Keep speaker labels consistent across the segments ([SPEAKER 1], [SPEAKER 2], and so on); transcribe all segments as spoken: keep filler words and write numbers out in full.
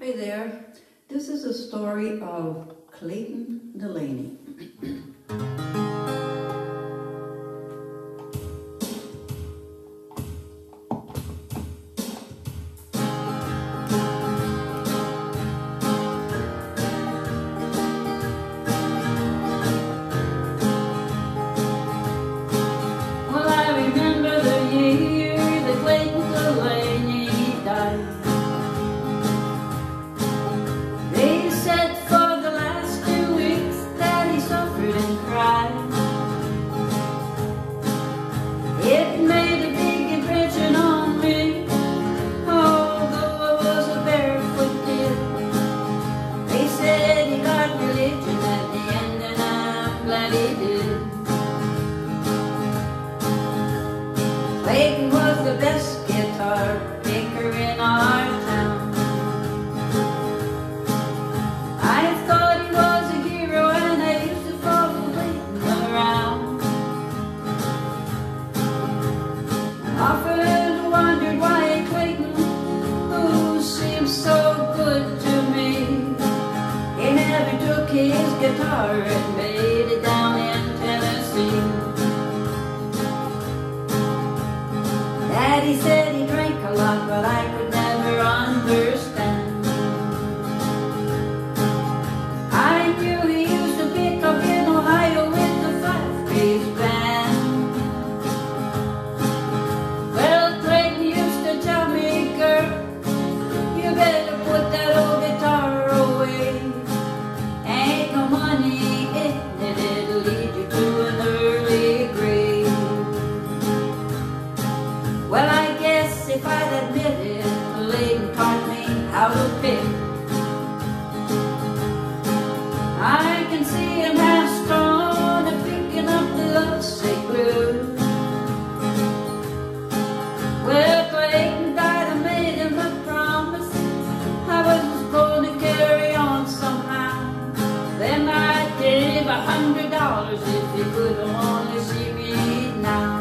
[SPEAKER 1] Hi there. This is a story of Clayton Delaney.
[SPEAKER 2] Well, I remember the year that Clayton Delaney died. They said for the last two weeks that he suffered and cried. It made a big impression on me, although I was a barefoot kid. They said he got religion at the end, and I'm glad he did. Clayton was the best guitar picker in our town. I thought he was a hero, and I used to follow Clayton around. Often wondered why Clayton, who seemed so good to me, he never took his guitar and made it down in Tennessee. Daddy said he drank a lot, but I could never understand. I knew he used to pick up in Ohio with the five-piece band. Well, Clayton used to tell me, girl, you better put that old guitar away. Ain't no money in it, it'll lead you to an early grave. Well, I guess if I'd admitted, Clayton taught me how to pick. I can see him half stoned and picking up the lovesick blues. Well, Clayton died and made him a promise I was going to carry on somehow. Then I'd give a hundred dollars if he could only see me now.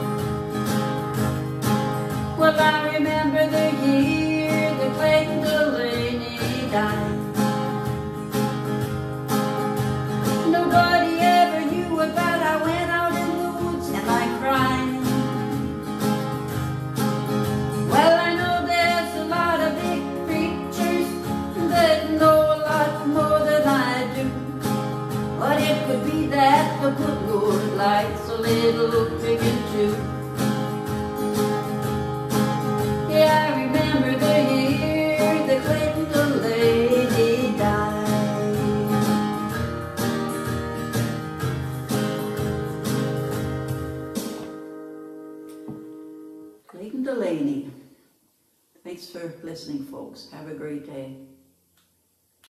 [SPEAKER 2] Well, I remember the year that Clayton Delaney died. Nobody ever knew about I went out in the woods and I cried. Well, I know there's a lot of big preachers that know a lot more than I do, but it could be that the good Lord likes a little picking too. Yeah, I remember the year that Clayton Delaney died.
[SPEAKER 1] Clayton Delaney. Thanks for listening, folks. Have a great day.